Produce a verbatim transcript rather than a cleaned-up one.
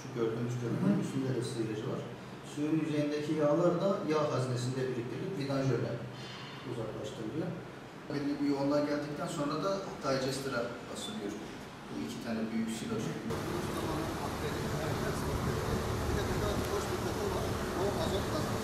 gördüğümüz kömürün üstünde de sıyırıcı var. Suyun yüzeyindeki yağlar da yağ haznesinde biriktirilip vidanjörle uzaklaştırılıyor. Belli bir yoğunluğa geldikten sonra da digester'a basılıyor. Bu iki tane büyük silo şeklinde. Bir de burada boş bir takım var. O azot gazı.